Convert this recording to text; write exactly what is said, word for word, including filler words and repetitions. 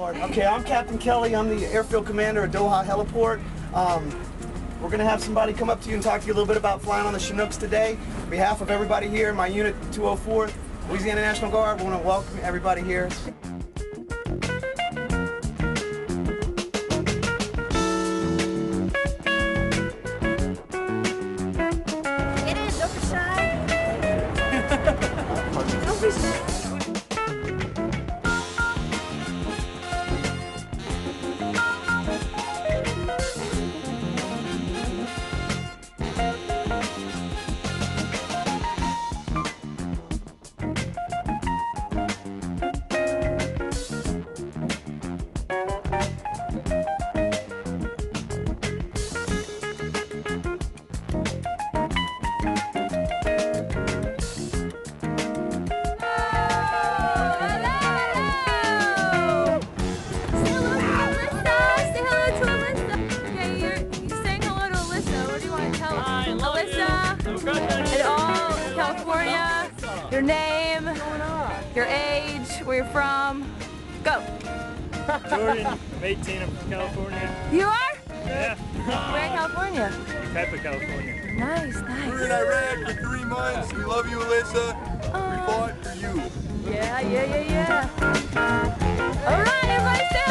Lord. Okay, I'm Captain Kelly. I'm the airfield commander at Doha Heliport. Um, we're going to have somebody come up to you and talk to you a little bit about flying on the Chinooks today. On behalf of everybody here, my unit two oh four, Louisiana National Guard, we want to welcome everybody here. It is, don't be shy. Don't be shy. Your name, your age, where you're from. Go. Jordan, I'm eighteen, I'm from California. You are? Yeah. Where in California? Pepper, California. Nice, nice. We were in Iraq for three months. We love you, Alyssa. Uh, we fought for you. Yeah, yeah, yeah, yeah. All right, everybody stay